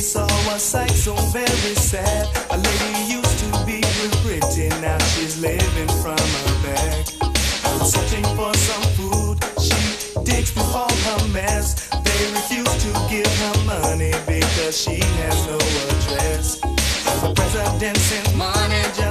saw a sight so very sad. A lady used to be real pretty, now she's living from her bag. Searching for some food, she digs through all her mess. They refuse to give her money because she has no address. The president sent money